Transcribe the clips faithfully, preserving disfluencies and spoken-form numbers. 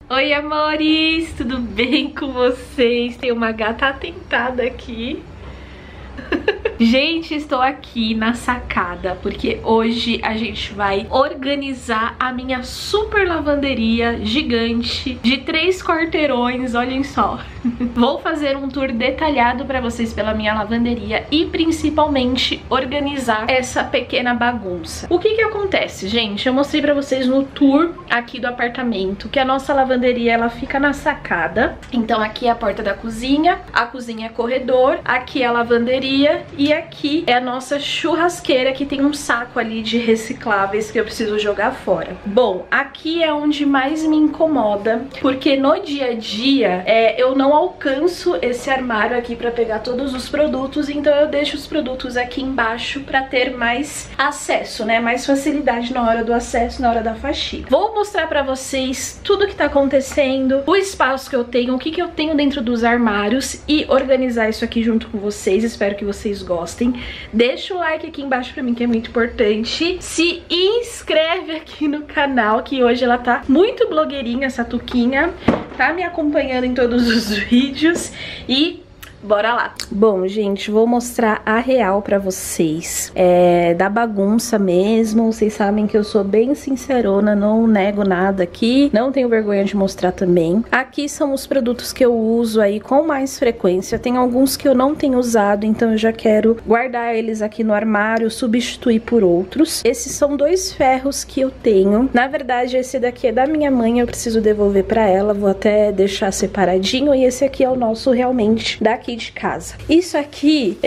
Oi, amores! Tudo bem com vocês? Tem uma gata atentada aqui. Gente, estou aqui na sacada porque hoje a gente vai organizar a minha super lavanderia gigante de três quarteirões, olhem só. Vou fazer um tour detalhado para vocês pela minha lavanderia e principalmente organizar essa pequena bagunça. O que que acontece, gente? Eu mostrei para vocês no tour aqui do apartamento que a nossa lavanderia ela fica na sacada. Então aqui é a porta da cozinha, a cozinha é corredor, aqui é a lavanderia e aqui é a nossa churrasqueira que tem um saco ali de recicláveis que eu preciso jogar fora. Bom, aqui é onde mais me incomoda, porque no dia a dia é, eu não alcanço esse armário aqui para pegar todos os produtos, então eu deixo os produtos aqui embaixo para ter mais acesso, né? Mais facilidade na hora do acesso, na hora da faxina. Vou mostrar para vocês tudo que tá acontecendo, o espaço que eu tenho, o que que eu tenho dentro dos armários e organizar isso aqui junto com vocês. Espero que vocês gostem. Deixa o like aqui embaixo pra mim, que é muito importante. Se inscreve aqui no canal, que hoje ela tá muito blogueirinha, essa Tuquinha. Tá me acompanhando em todos os vídeos e bora lá. Bom, gente, vou mostrar a real pra vocês. É da bagunça mesmo. Vocês sabem que eu sou bem sincerona, não nego nada aqui. Não tenho vergonha de mostrar também. Aqui são os produtos que eu uso aí com mais frequência. Tem alguns que eu não tenho usado, então eu já quero guardar eles aqui no armário, substituir por outros. Esses são dois ferros que eu tenho. Na verdade, esse daqui é da minha mãe, eu preciso devolver pra ela. Vou até deixar separadinho. E esse aqui é o nosso realmente daqui de casa. Isso aqui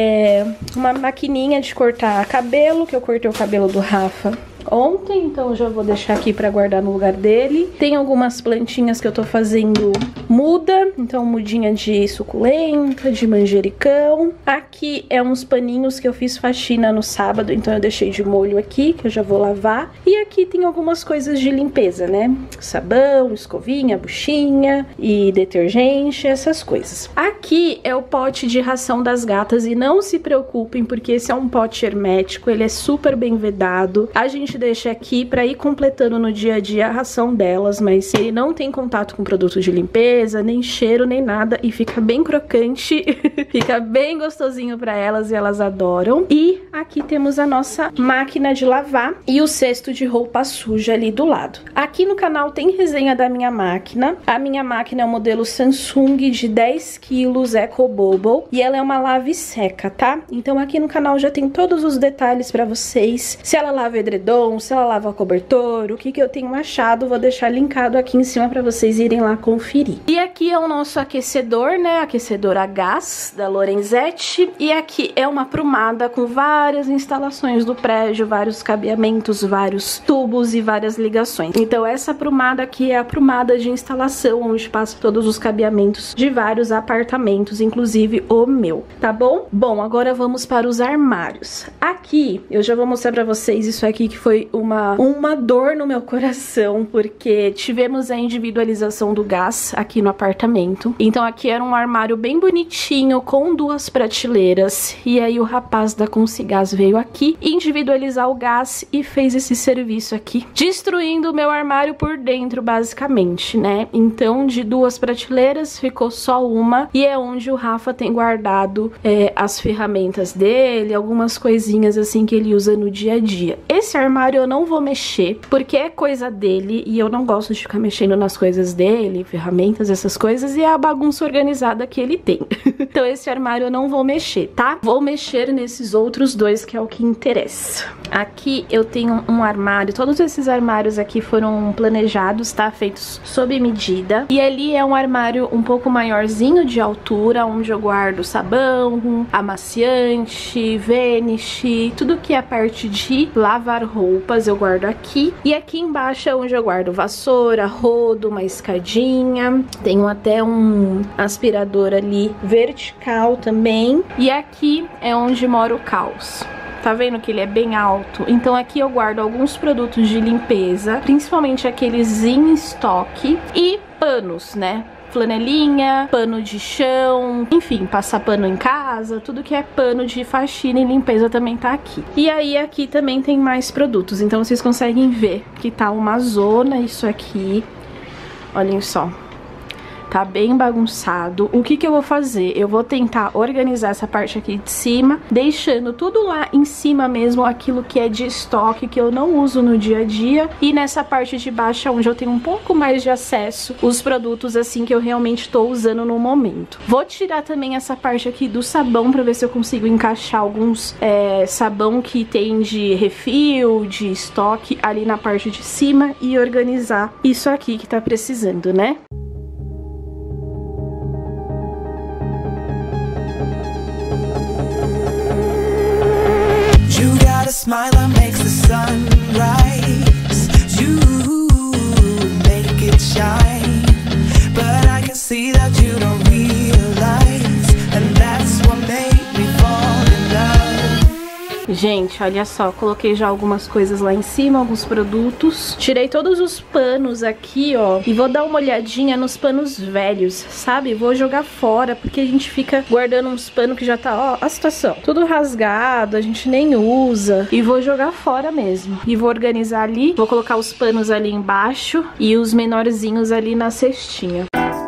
é uma maquininha de cortar cabelo, que eu cortei o cabelo do Rafa ontem, então eu já vou deixar aqui pra guardar no lugar dele. Tem algumas plantinhas que eu tô fazendo muda, então mudinha de suculenta, de manjericão. Aqui é uns paninhos que eu fiz faxina no sábado, então eu deixei de molho aqui, que eu já vou lavar. E aqui tem algumas coisas de limpeza, né? Sabão, escovinha, buchinha e detergente, essas coisas. Aqui é o pote de ração das gatas e não se preocupem, porque esse é um pote hermético, ele é super bem vedado. A gente deixa aqui pra ir completando no dia a dia a ração delas, mas ele não tem contato com produto de limpeza, nem cheiro, nem nada, e fica bem crocante, fica bem gostosinho pra elas e elas adoram. E aqui temos a nossa máquina de lavar e o cesto de roupa suja ali do lado. Aqui no canal tem resenha da minha máquina. A minha máquina é o modelo Samsung de dez quilos Eco Bubble e ela é uma lave seca, tá? Então aqui no canal já tem todos os detalhes pra vocês. Se ela lava edredom, se ela lava cobertor, o que que eu tenho achado, vou deixar linkado aqui em cima pra vocês irem lá conferir. E aqui é o nosso aquecedor, né, aquecedor a gás da Lorenzetti, e aqui é uma prumada com várias instalações do prédio, vários cabeamentos, vários tubos e várias ligações. Então essa prumada aqui é a prumada de instalação, onde passa todos os cabeamentos de vários apartamentos, inclusive o meu, tá bom? Bom, agora vamos para os armários. Aqui, eu já vou mostrar pra vocês isso aqui que foi uma, uma dor no meu coração, porque tivemos a individualização do gás aqui no apartamento. Então aqui era um armário bem bonitinho, com duas prateleiras, e aí o rapaz da Consigás veio aqui individualizar o gás e fez esse serviço aqui, destruindo o meu armário por dentro, basicamente, né? Então de duas prateleiras ficou só uma, e é onde o Rafa tem guardado é, as ferramentas dele, algumas coisinhas assim que ele usa no dia a dia. Esse armário eu não vou mexer, porque é coisa dele e eu não gosto de ficar mexendo nas coisas dele, ferramentas, essas coisas, e é a bagunça organizada que ele tem. Então esse armário eu não vou mexer, tá? Vou mexer nesses outros dois, que é o que interessa. Aqui eu tenho um armário, todos esses armários aqui foram planejados, tá? Feitos sob medida. E ali é um armário um pouco maiorzinho de altura, onde eu guardo sabão, amaciante, vanish, tudo que é a parte de lavar roupas eu guardo aqui. E aqui embaixo é onde eu guardo vassoura, rodo, uma escadinha. Tenho até um aspirador ali vertical também. E aqui é onde mora o caos. Tá vendo que ele é bem alto? Então aqui eu guardo alguns produtos de limpeza, principalmente aqueles em estoque, e panos, né? Flanelinha, pano de chão, enfim, passar pano em casa, tudo que é pano de faxina e limpeza também tá aqui. E aí aqui também tem mais produtos, então vocês conseguem ver que tá uma zona isso aqui. Olhem só. Tá bem bagunçado. O que que eu vou fazer? Eu vou tentar organizar essa parte aqui de cima, deixando tudo lá em cima mesmo, aquilo que é de estoque, que eu não uso no dia a dia. E nessa parte de baixo, onde eu tenho um pouco mais de acesso, os produtos assim que eu realmente tô usando no momento. Vou tirar também essa parte aqui do sabão, pra ver se eu consigo encaixar alguns é, sabão que tem de refil, de estoque, ali na parte de cima, e organizar isso aqui que tá precisando, né? A smile that makes the sun rise. You make it shine, but I can see that you don't realize, and that's what made me fall in love. Gente, olha só, coloquei já algumas coisas lá em cima, alguns produtos. Tirei todos os panos aqui, ó, e vou dar uma olhadinha nos panos velhos, sabe? Vou jogar fora, porque a gente fica guardando uns panos que já tá, ó, a situação. Tudo rasgado, a gente nem usa. E vou jogar fora mesmo. E vou organizar ali, vou colocar os panos ali embaixo e os menorzinhos ali na cestinha.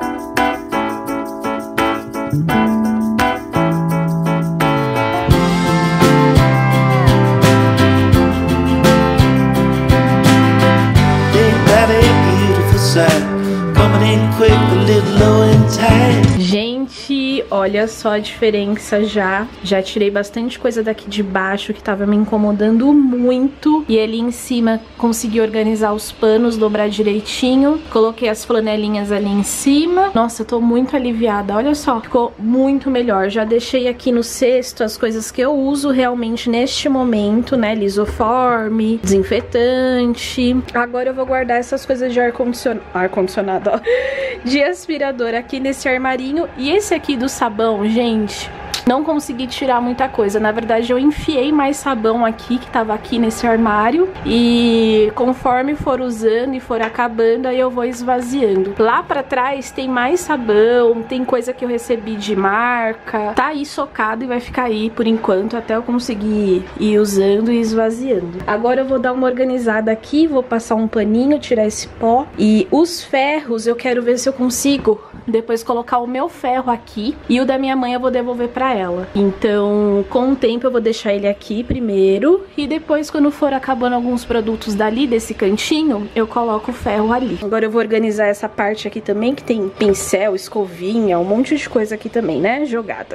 Gente, olha só a diferença já. Já tirei bastante coisa daqui de baixo que tava me incomodando muito. E ali em cima consegui organizar os panos, dobrar direitinho. Coloquei as flanelinhas ali em cima. Nossa, eu tô muito aliviada, olha só. Ficou muito melhor. Já deixei aqui no cesto as coisas que eu uso realmente neste momento, né? Lisoforme, desinfetante. Agora eu vou guardar essas coisas de ar-condicionado, ar-condicionado, ó, de aspirador aqui nesse armarinho. E esse aqui do sabão, gente, não consegui tirar muita coisa. Na verdade, eu enfiei mais sabão aqui, que tava aqui nesse armário. E conforme for usando e for acabando, aí eu vou esvaziando. Lá pra trás tem mais sabão, tem coisa que eu recebi de marca. Tá aí socado e vai ficar aí por enquanto, até eu conseguir ir usando e esvaziando. Agora eu vou dar uma organizada aqui, vou passar um paninho, tirar esse pó. E os ferros, eu quero ver se eu consigo depois colocar o meu ferro aqui. E o da minha mãe eu vou devolver pra ela. Então, com o tempo eu vou deixar ele aqui primeiro, e depois, quando for acabando alguns produtos dali, desse cantinho, eu coloco o ferro ali. Agora eu vou organizar essa parte aqui também, que tem pincel, escovinha, um monte de coisa aqui também, né, jogada.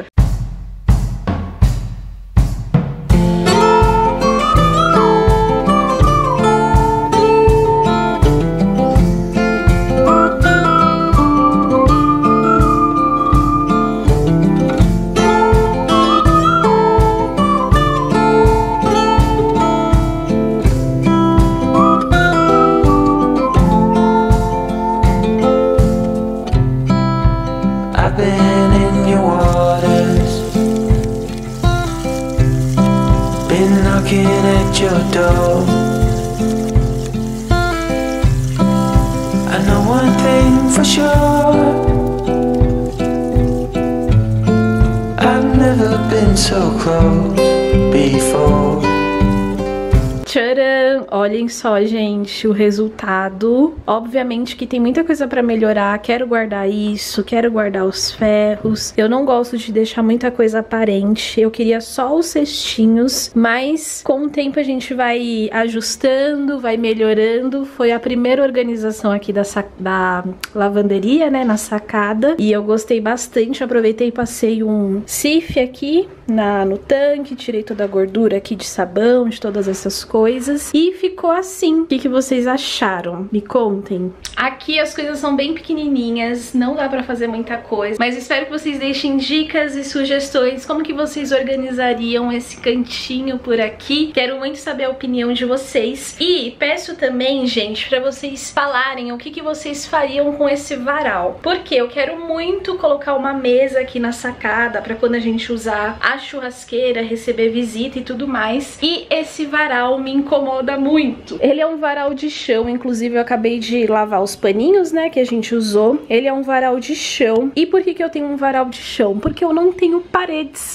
Your door. I know one thing for sure, I've never been so close before. Tcharam! Olhem só, gente, o resultado. Obviamente que tem muita coisa pra melhorar. Quero guardar isso, quero guardar os ferros. Eu não gosto de deixar muita coisa aparente. Eu queria só os cestinhos, mas com o tempo a gente vai ajustando, vai melhorando. Foi a primeira organização aqui da, da lavanderia, né, na sacada. E eu gostei bastante. Aproveitei e passei um sif aqui na, no tanque. Tirei toda a gordura aqui de sabão, de todas essas coisas. E ficou assim. O que, que vocês acharam? Me contem. Aqui as coisas são bem pequenininhas, não dá pra fazer muita coisa, mas espero que vocês deixem dicas e sugestões como que vocês organizariam esse cantinho por aqui. Quero muito saber a opinião de vocês. E peço também, gente, pra vocês falarem o que, que vocês fariam com esse varal. Porque eu quero muito colocar uma mesa aqui na sacada pra quando a gente usar a churrasqueira, receber visita e tudo mais. E esse varal me incomoda muito. Ele é um varal de chão, inclusive eu acabei de lavar os paninhos, né, que a gente usou. Ele é um varal de chão. E por que que eu tenho um varal de chão? Porque eu não tenho paredes.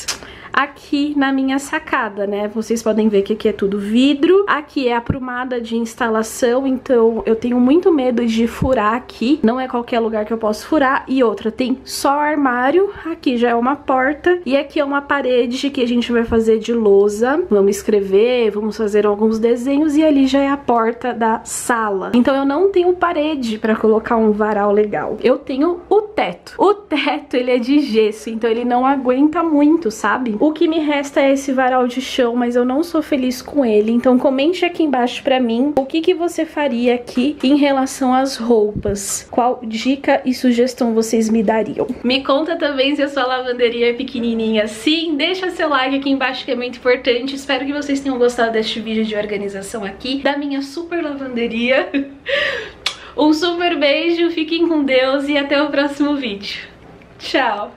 aqui na minha sacada, né? Vocês podem ver que aqui é tudo vidro, aqui é a aprumada de instalação, então eu tenho muito medo de furar aqui, não é qualquer lugar que eu posso furar. E outra, tem só armário, aqui já é uma porta e aqui é uma parede que a gente vai fazer de lousa, vamos escrever, vamos fazer alguns desenhos e ali já é a porta da sala. Então eu não tenho parede pra colocar um varal legal, eu tenho o teto. O teto, ele é de gesso, então ele não aguenta muito, sabe? O que me resta é esse varal de chão, mas eu não sou feliz com ele, então comente aqui embaixo pra mim o que que você faria aqui em relação às roupas, qual dica e sugestão vocês me dariam. Me conta também se a sua lavanderia é pequenininha assim, deixa seu like aqui embaixo que é muito importante. Espero que vocês tenham gostado deste vídeo de organização aqui da minha super lavanderia. Um super beijo, fiquem com Deus e até o próximo vídeo. Tchau!